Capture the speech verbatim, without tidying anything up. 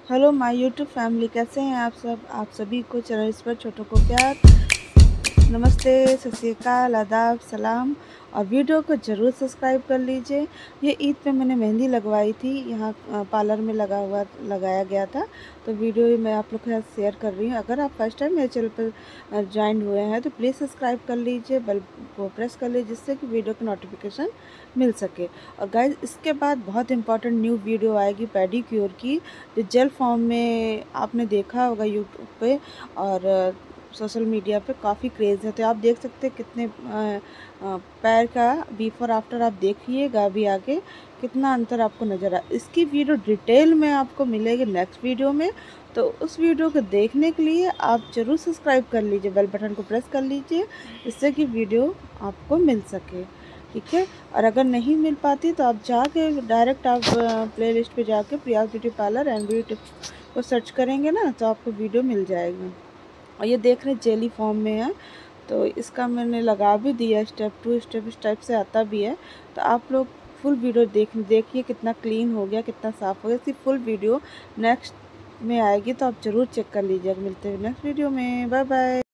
Hello my YouTube family, कैसे हैं आप सब। आप सभी को चैनल पर छोटों को प्यार, नमस्ते, सत श्री अकाल, आदाब, सलाम। और वीडियो को ज़रूर सब्सक्राइब कर लीजिए। ये ईद पे मैंने मेहंदी लगवाई थी, यहाँ पार्लर में लगा हुआ लगाया गया था, तो वीडियो मैं आप लोग के साथ शेयर कर रही हूँ। अगर आप फर्स्ट टाइम मेरे चैनल पर ज्वाइन हुए हैं तो प्लीज़ सब्सक्राइब कर लीजिए, बेल को प्रेस कर लीजिए, जिससे कि वीडियो की नोटिफिकेशन मिल सके। और गाइज, इसके बाद बहुत इंपॉर्टेंट न्यू वीडियो आएगी पैडीक्योर की, जो जेल फॉर्म में आपने देखा होगा यूट्यूब पे और सोशल मीडिया पे काफ़ी क्रेज़ है। तो आप देख सकते हैं कितने आ, आ, पैर का बिफोर आफ्टर आप देखिएगा भी आगे कितना अंतर आपको नज़र आ। इसकी वीडियो डिटेल में आपको मिलेगी नेक्स्ट वीडियो में, तो उस वीडियो को देखने के लिए आप ज़रूर सब्सक्राइब कर लीजिए, बेल बटन को प्रेस कर लीजिए, जिससे कि वीडियो आपको मिल सके। ठीक है। और अगर नहीं मिल पाती तो आप जाके डायरेक्ट आप प्ले लिस्ट पर जाके Priya beauty parlour and beauty को सर्च करेंगे ना, तो आपको वीडियो मिल जाएगी। और ये देख रहे जेली फॉर्म में है, तो इसका मैंने लगा भी दिया, स्टेप टू स्टेप इस टाइप से आता भी है। तो आप लोग फुल वीडियो देख देखिए कितना क्लीन हो गया, कितना साफ़ हो गया। इसकी फुल वीडियो नेक्स्ट में आएगी, तो आप ज़रूर चेक कर लीजिएगा। मिलते हैं नेक्स्ट वीडियो में, बाय बाय।